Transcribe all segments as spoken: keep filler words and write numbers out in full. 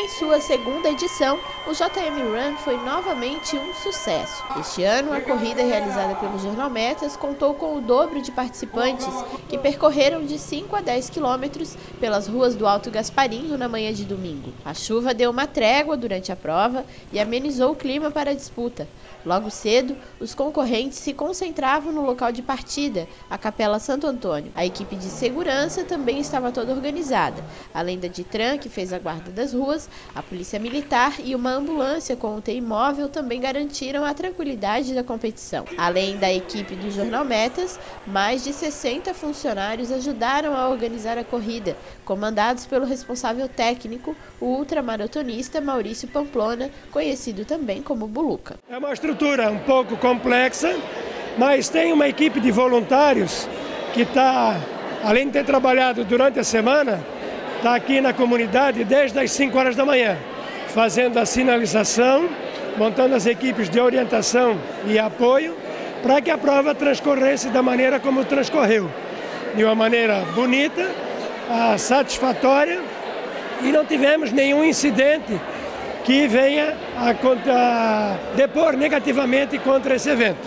Em sua segunda edição, o J M Run foi novamente um sucesso. Este ano, a corrida realizada pelo Jornal Metas contou com o dobro de participantes, que percorreram de cinco a dez quilômetros pelas ruas do Alto Gasparinho na manhã de domingo. A chuva deu uma trégua durante a prova e amenizou o clima para a disputa. Logo cedo, os concorrentes se concentravam no local de partida, a Capela Santo Antônio. A equipe de segurança também estava toda organizada. Além da Ditran, que fez a guarda das ruas, a Polícia Militar e uma ambulância com U T I móvel também garantiram a tranquilidade da competição. Além da equipe do Jornal Metas, mais de sessenta funcionários ajudaram a organizar a corrida, comandados pelo responsável técnico, o ultramaratonista Maurício Pamplona, conhecido também como Buluca. É uma estrutura um pouco complexa, mas tem uma equipe de voluntários que está, além de ter trabalhado durante a semana, está aqui na comunidade desde as cinco horas da manhã, fazendo a sinalização, montando as equipes de orientação e apoio, para que a prova transcorresse da maneira como transcorreu. De uma maneira bonita, satisfatória, e não tivemos nenhum incidente que venha a, a depor negativamente contra esse evento.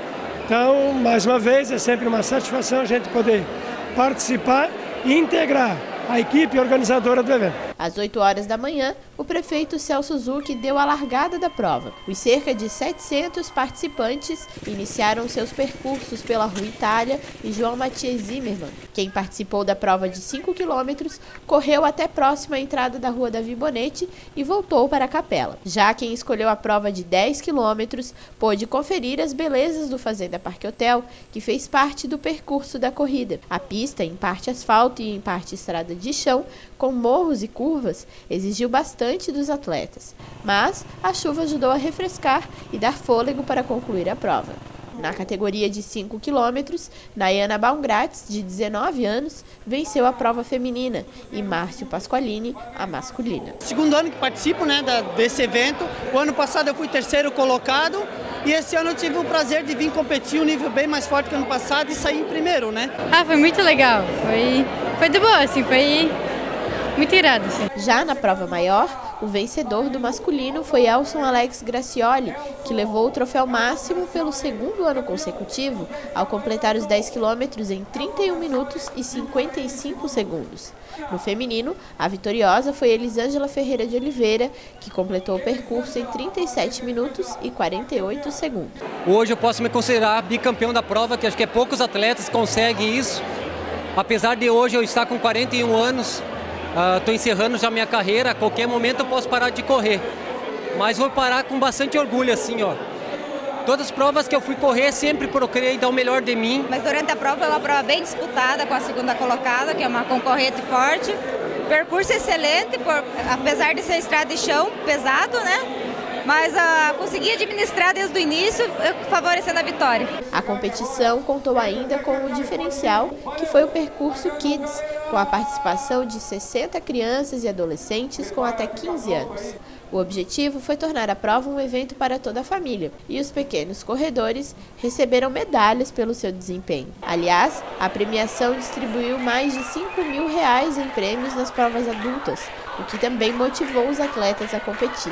Então, mais uma vez, é sempre uma satisfação a gente poder participar e integrar a equipe organizadora do evento. Às oito horas da manhã, o prefeito Celso Zucchi deu a largada da prova. Os cerca de setecentos participantes iniciaram seus percursos pela Rua Itália e João Matias Zimmermann. Quem participou da prova de cinco quilômetros correu até próxima à entrada da Rua Davi Bonetti e voltou para a capela. Já quem escolheu a prova de dez quilômetros pôde conferir as belezas do Fazenda Parque Hotel, que fez parte do percurso da corrida. A pista, em parte asfalto e em parte estrada de chão, com morros e curvas, exigiu bastante dos atletas, mas a chuva ajudou a refrescar e dar fôlego para concluir a prova. Na categoria de cinco quilômetros, Nayana Baumgratz, de dezenove anos, venceu a prova feminina e Márcio Pasqualini a masculina. Segundo ano que participo, né, desse evento. O ano passado eu fui terceiro colocado e esse ano eu tive o prazer de vir competir um nível bem mais forte que o ano passado e sair em primeiro, né? Ah, foi muito legal. Foi, foi de boa, assim, foi muito irado, assim. Já na prova maior, o vencedor do masculino foi Elson Alex Gracioli, que levou o troféu máximo pelo segundo ano consecutivo, ao completar os dez quilômetros em trinta e um minutos e cinquenta e cinco segundos. No feminino, a vitoriosa foi Elisângela Ferreira de Oliveira, que completou o percurso em trinta e sete minutos e quarenta e oito segundos. Hoje eu posso me considerar bicampeão da prova, que acho que é poucos atletas conseguem isso. Apesar de hoje eu estar com quarenta e um anos, estou uh, encerrando já minha carreira, a qualquer momento eu posso parar de correr. Mas vou parar com bastante orgulho, assim, ó. Todas as provas que eu fui correr, sempre procurei dar o melhor de mim. Mas durante a prova, é uma prova bem disputada com a segunda colocada, que é uma concorrente forte. Percurso excelente, por, apesar de ser estrada de chão, pesado, né? Mas uh, consegui administrar desde o início, favorecendo a vitória. A competição contou ainda com um diferencial, que foi o percurso Kids, com a participação de sessenta crianças e adolescentes com até quinze anos. O objetivo foi tornar a prova um evento para toda a família, e os pequenos corredores receberam medalhas pelo seu desempenho. Aliás, a premiação distribuiu mais de cinco mil reais em prêmios nas provas adultas, o que também motivou os atletas a competir.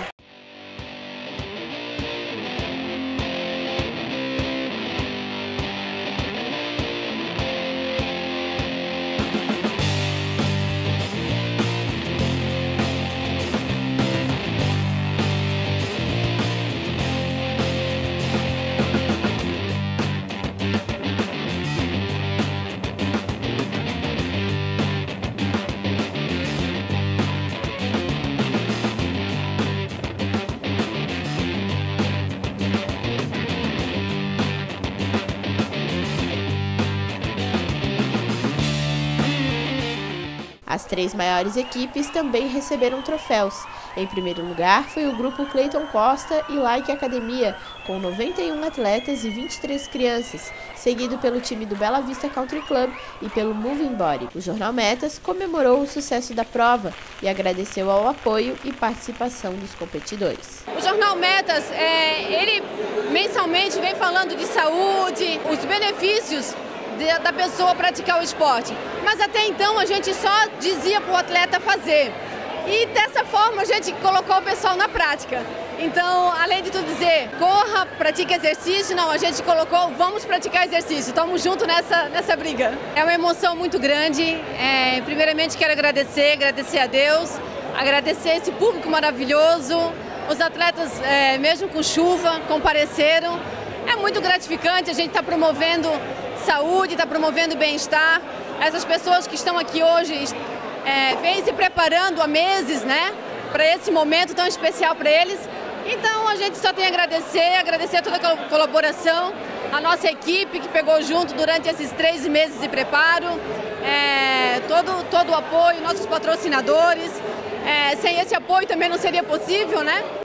As três maiores equipes também receberam troféus. Em primeiro lugar foi o grupo Cleiton Costa e Like Academia, com noventa e um atletas e vinte e três crianças, seguido pelo time do Bela Vista Country Club e pelo Moving Body. O Jornal Metas comemorou o sucesso da prova e agradeceu ao apoio e participação dos competidores. O Jornal Metas, é, ele mensalmente vem falando de saúde, os benefícios da pessoa praticar o esporte, mas até então a gente só dizia para o atleta fazer. E dessa forma a gente colocou o pessoal na prática. Então, além de tudo dizer, corra, pratique exercício, não, a gente colocou, vamos praticar exercício, estamos juntos nessa, nessa briga. É uma emoção muito grande, é, primeiramente quero agradecer, agradecer a Deus, agradecer esse público maravilhoso, os atletas, é, mesmo com chuva, compareceram. É muito gratificante, a gente está promovendo saúde, está promovendo bem-estar. Essas pessoas que estão aqui hoje é, vêm se preparando há meses, né, para esse momento tão especial para eles. Então a gente só tem a agradecer, agradecer a toda a colaboração, a nossa equipe que pegou junto durante esses três meses de preparo, é, todo, todo o apoio, nossos patrocinadores. É, sem esse apoio também não seria possível, né?